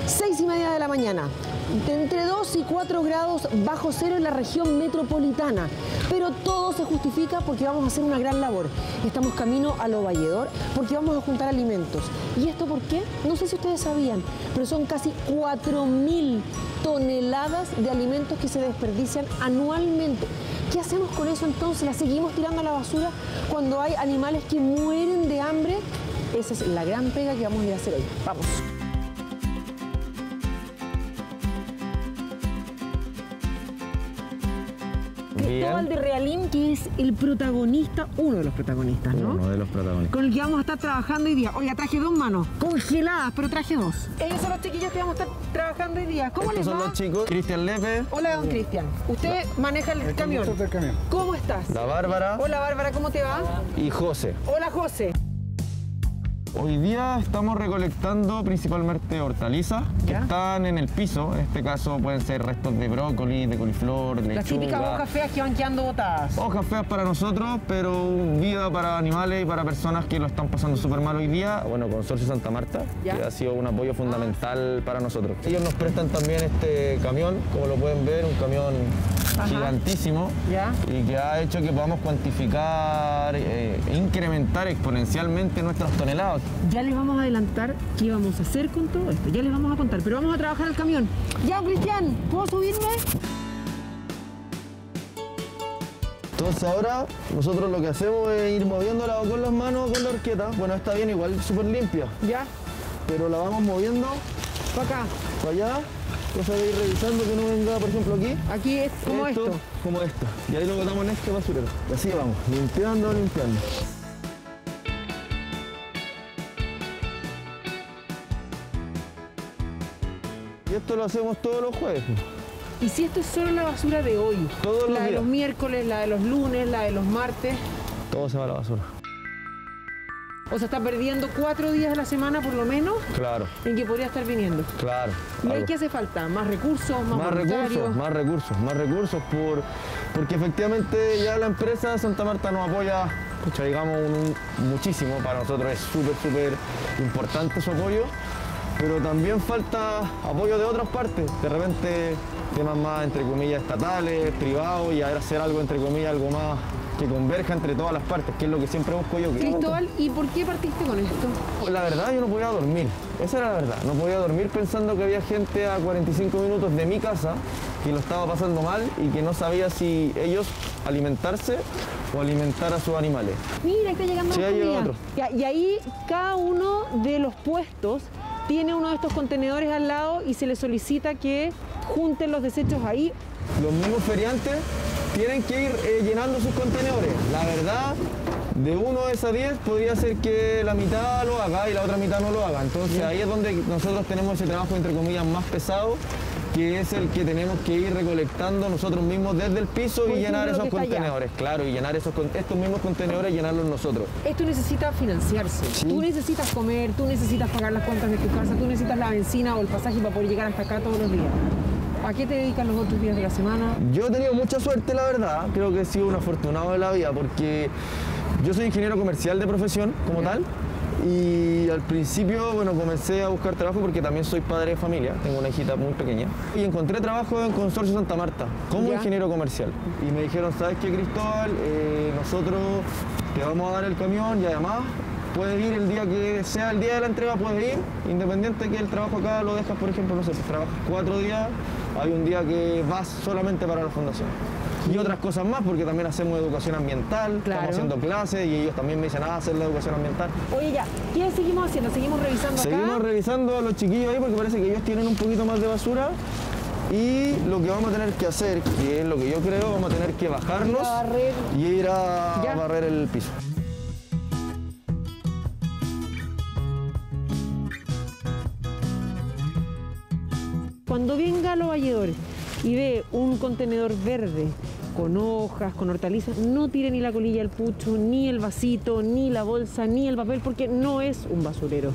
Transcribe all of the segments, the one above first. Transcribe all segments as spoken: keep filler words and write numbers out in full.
seis y media de la mañana. De entre dos y cuatro grados bajo cero en la región metropolitana. Pero todo se justifica porque vamos a hacer una gran labor. Estamos camino a Lo Valledor porque vamos a juntar alimentos. ¿Y esto por qué? No sé si ustedes sabían, pero son casi cuatro mil toneladas de alimentos que se desperdician anualmente. ¿Qué hacemos con eso entonces? ¿La seguimos tirando a la basura cuando hay animales que mueren de hambre? Esa es la gran pega que vamos a ir a hacer hoy. Vamos. Cristóbal de Realín, que es el protagonista, uno de los protagonistas, ¿no? Uno de los protagonistas. Con el que vamos a estar trabajando hoy día. Oiga, traje dos manos, congeladas, pero traje dos. Ellos son los chiquillos que vamos a estar trabajando hoy día. ¿Cómo Estos les va? son los chicos. Cristian Lepe. Hola, don Cristian. Usted maneja el, el camión. Del camión. ¿Cómo estás? La Bárbara. Hola, Bárbara, ¿cómo te va? Y José. Hola, José. Hoy día estamos recolectando principalmente hortalizas que ¿Ya? están en el piso. En este caso pueden ser restos de brócoli, de coliflor, de Las típicas lechuga. hojas feas que van quedando botadas. Hojas feas para nosotros, pero vida para animales y para personas que lo están pasando súper mal hoy día. Bueno, Consorcio Santa Marta, ¿Ya? que ha sido un apoyo fundamental para nosotros. Ellos nos prestan también este camión, como lo pueden ver, un camión Ajá. gigantísimo. ¿Ya? Y que ha hecho que podamos cuantificar e incrementar exponencialmente nuestras toneladas. Ya les vamos a adelantar qué vamos a hacer con todo esto. Ya les vamos a contar, pero vamos a trabajar el camión. Ya, Cristian, ¿puedo subirme? Entonces ahora nosotros lo que hacemos es ir moviéndola con las manos, con la horqueta. Bueno, está bien, igual súper limpia, Ya, pero la vamos moviendo para acá. para allá, cosa de ir revisando que no venga, por ejemplo, aquí. Aquí es como esto. Como esto. Y ahí lo botamos en este basurero. Y así vamos, limpiando, limpiando. Y esto lo hacemos todos los jueves. Y si esto es solo la basura de hoy, Todos los la de días. los miércoles, la de los lunes, la de los martes, Todo se va a la basura. o sea, está perdiendo cuatro días a la semana por lo menos Claro, en que podría estar viniendo. claro. ¿Y ahí algo. qué hace falta? ¿Más recursos? ¿Más, Más voluntarios? recursos, más recursos, más recursos, por, porque efectivamente ya la empresa Santa Marta nos apoya, pucha, digamos, un- muchísimo. Para nosotros es súper, súper importante su apoyo, pero también falta apoyo de otras partes. De repente temas más, entre comillas, estatales, privados, y ahora hacer algo, entre comillas, algo más que converja entre todas las partes, que es lo que siempre busco yo. que- Cristóbal, ¿y por qué partiste con esto? La verdad, yo no podía dormir. Esa era la verdad. No podía dormir pensando que había gente a cuarenta y cinco minutos de mi casa que lo estaba pasando mal y que no sabía si ellos alimentarse o alimentar a sus animales. Mira, está llegando Sí, la ahí llega comida. otro. Ya, y ahí cada uno de los puestos tiene uno de estos contenedores al lado y se les solicita que junten los desechos ahí. Los mismos feriantes tienen que ir eh, llenando sus contenedores. La verdad, de uno de esas diez podría ser que la mitad lo haga y la otra mitad no lo haga. Entonces ahí es donde nosotros tenemos ese trabajo, entre comillas, más pesado, que es el que tenemos que ir recolectando nosotros mismos desde el piso Por y llenar ejemplo, lo esos que está allá. contenedores. Claro, y llenar esos, con- estos mismos contenedores, llenarlos nosotros. Esto necesita financiarse. Sí. Tú necesitas comer, tú necesitas pagar las cuentas de tu casa, tú necesitas la benzina o el pasaje para poder llegar hasta acá todos los días. ¿A qué te dedicas los otros días de la semana? Yo he tenido mucha suerte, la verdad. Creo que he sido un afortunado de la vida porque yo soy ingeniero comercial de profesión como Ya. tal. Y al principio, bueno, comencé a buscar trabajo porque también soy padre de familia, tengo una hijita muy pequeña. Y encontré trabajo en Consorcio Santa Marta como Ya. ingeniero comercial. Y me dijeron, ¿sabes qué, Cristóbal? Eh, nosotros te vamos a dar el camión y además puedes ir el día que sea el día de la entrega, puedes ir, independiente que el trabajo acá lo dejas, por ejemplo, no sé, pues trabajas cuatro días, hay un día que vas solamente para la fundación. Y otras cosas más, porque también hacemos educación ambiental, Claro. estamos haciendo clases y ellos también me dicen, ah, hacer la educación ambiental. Oye, ya, ¿qué seguimos haciendo? ¿Seguimos revisando Seguimos acá? revisando a los chiquillos ahí porque parece que ellos tienen un poquito más de basura. Y lo que vamos a tener que hacer, que es lo que yo creo, vamos a tener que bajarnos Ir a barrer. y ir a Ya. barrer el piso. Cuando venga a Lo Valledor y ve un contenedor verde con hojas, con hortalizas, no tire ni la colilla al pucho, ni el vasito, ni la bolsa, ni el papel, porque no es un basurero.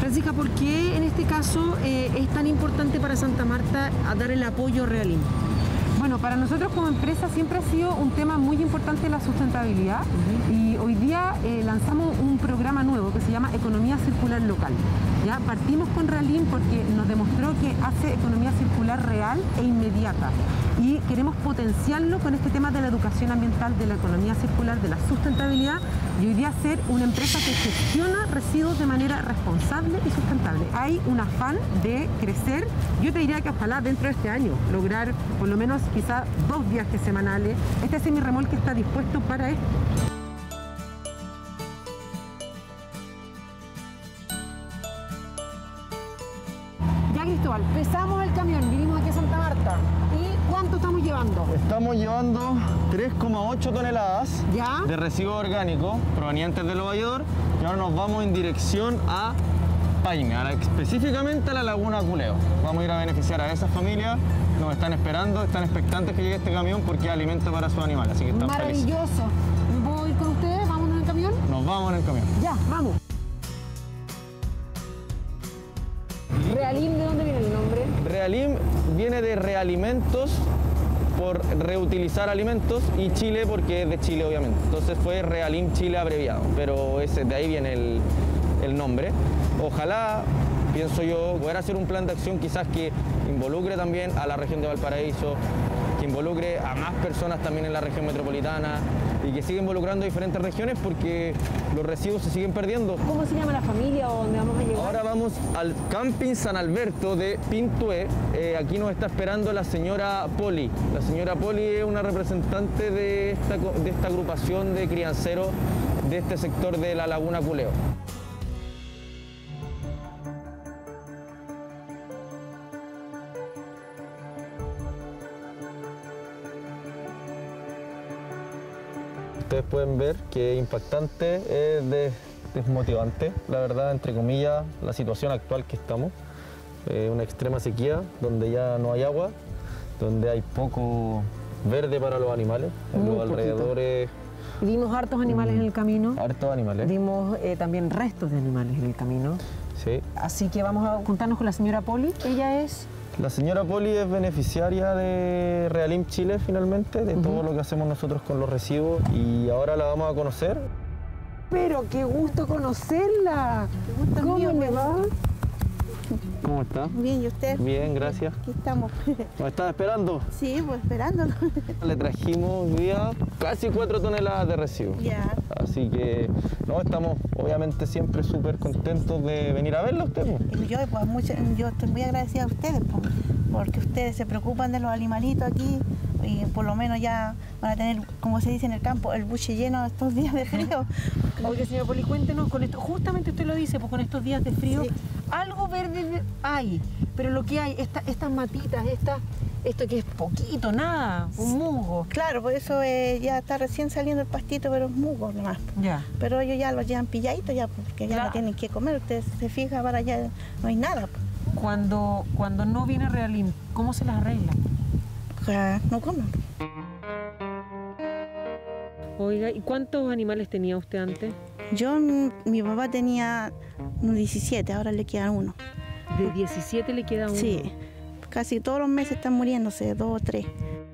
Francisca, ¿por qué en este caso eh, es tan importante para Santa Marta a dar el apoyo a Realim? Bueno, para nosotros como empresa siempre ha sido un tema muy importante la sustentabilidad. Uh-huh. Y hoy día eh, lanzamos un programa nuevo que se llama Economía Circular Local. ¿Ya? Partimos con Realim porque nos demostró que hace economía circular real e inmediata. Y queremos potenciarlo con este tema de la educación ambiental, de la economía circular, de la sustentabilidad, y hoy día ser una empresa que gestiona residuos de manera responsable y sustentable. Hay un afán de crecer. Yo te diría que ojalá dentro de este año lograr por lo menos quizás dos viajes semanales. Este semirremolque está dispuesto para esto. Ya, Cristóbal, pesamos el camión, vinimos aquí a Santa Marta. ¿Y cuánto estamos llevando? Estamos llevando tres coma ocho toneladas ¿Ya? de residuos orgánicos provenientes del Valledor, y ahora nos vamos en dirección a Paine, a la, específicamente a la Laguna Culeo. Vamos a ir a beneficiar a esas familias, nos están esperando, están expectantes que llegue este camión porque es alimento para sus animales, así que están felices. Maravilloso. ¿Puedo ir con ustedes? ¿Vámonos en el camión? Nos vamos en el camión. Ya, vamos. ¿Realim de dónde viene el nombre? Realim viene de realimentos, por reutilizar alimentos, y Chile porque es de Chile, obviamente. Entonces fue Realim Chile abreviado, pero ese, de ahí viene el, el nombre. Ojalá, pienso yo, poder hacer un plan de acción quizás que involucre también a la región de Valparaíso, que involucre a más personas también en la región metropolitana y que siga involucrando a diferentes regiones porque los residuos se siguen perdiendo. ¿Cómo se llama la familia o dónde vamos a llegar? Ahora vamos al Camping San Alberto de Pintué. Eh, aquí nos está esperando la señora Poli. La señora Poli es una representante de esta, de esta agrupación de crianceros de este sector de la Laguna Culeo. Ustedes pueden ver que es impactante, es de, desmotivante, la verdad, entre comillas, la situación actual que estamos. Eh, una extrema sequía, donde ya no hay agua, donde hay poco verde para los animales, en los alrededores. Vimos hartos animales mm, en el camino. Hartos animales. Vimos eh, también restos de animales en el camino. Sí. Así que vamos a juntarnos con la señora Poli. Ella es... La señora Poli es beneficiaria de Realim Chile, finalmente, de uh-huh. todo lo que hacemos nosotros con los residuos, y ahora la vamos a conocer. Pero qué gusto conocerla. Qué gusto. ¿Cómo mío, me va? ¿Cómo está? Bien, ¿y usted? Bien, gracias. Aquí estamos. ¿Nos estaba esperando? Sí, pues esperándolo. Le trajimos hoy día casi cuatro toneladas de residuos. Ya. Así que no, estamos obviamente siempre súper contentos de venir a verla a usted. Y yo, pues, mucho, yo estoy muy agradecida a ustedes, pues, porque ustedes se preocupan de los animalitos aquí y por lo menos ya van a tener, como se dice en el campo, el buche lleno estos días de frío. Oye, señora Poli, cuéntenos, con esto, justamente usted lo dice, pues con estos días de frío, sí. algo verde hay, pero lo que hay, esta, estas matitas, esta, esto que es poquito, nada, un musgo. Claro, por eso eh, ya está recién saliendo el pastito, pero es musgo nomás. Ya. Pero ellos ya los llevan pilladitos ya, porque ya claro. no tienen que comer. Usted se fija, para allá no hay nada. Cuando, cuando no viene Realim, ¿cómo se las arregla? Ya, no comen. Oiga, ¿y cuántos animales tenía usted antes? Yo, mi papá tenía unos diecisiete, ahora le queda uno. ¿De diecisiete le queda uno? Sí, casi todos los meses están muriéndose, dos o tres.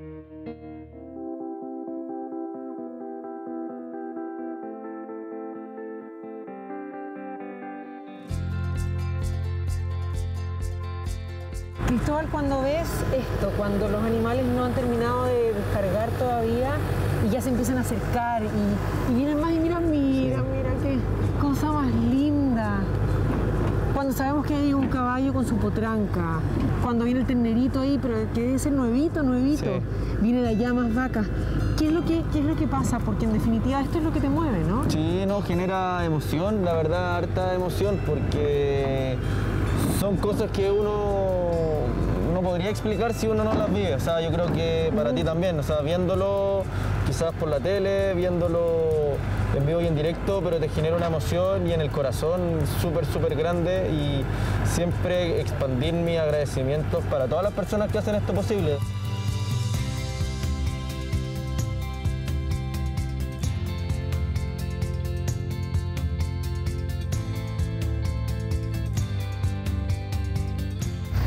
Cristóbal, cuando ves esto, cuando los animales no han terminado de descargar todavía y ya se empiezan a acercar y, y vienen más y mira, mira, sí. mira qué cosa más linda. Cuando sabemos que hay un caballo con su potranca, cuando viene el ternerito ahí, pero que debe ser nuevito, nuevito, sí. viene de allá más vacas. ¿Qué es, lo que, ¿Qué es lo que pasa? Porque en definitiva esto es lo que te mueve, ¿no? Sí, no, genera emoción, la verdad, harta emoción, porque son cosas que uno no podría explicar si uno no las vive. O sea, yo creo que para uh-huh. ti también, o sea, viéndolo quizás por la tele, viéndolo en vivo y en directo, pero te genera una emoción y en el corazón súper, súper grande, y siempre expandir mis agradecimientos para todas las personas que hacen esto posible.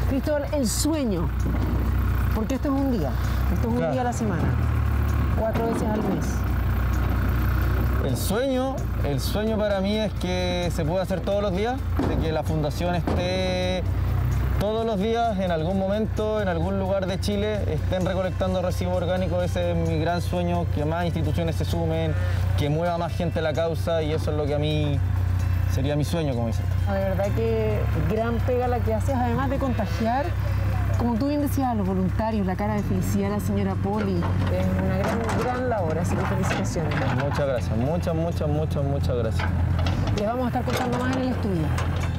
Cristóbal, el sueño, porque esto es un día, esto es un Claro. día a la semana, cuatro veces al mes. El sueño, el sueño para mí es que se pueda hacer todos los días, de que la fundación esté todos los días en algún momento, en algún lugar de Chile, estén recolectando residuos orgánicos. Ese es mi gran sueño, que más instituciones se sumen, que mueva más gente la causa, y eso es lo que a mí sería mi sueño, como dices. De verdad que gran pega la que haces, además de contagiar, como tú bien decías, a los voluntarios, la cara de felicidad de la señora Poli. Es una gran, gran labor, así que felicitaciones. Muchas gracias, muchas, muchas, muchas, muchas gracias. Les vamos a estar contando más en el estudio.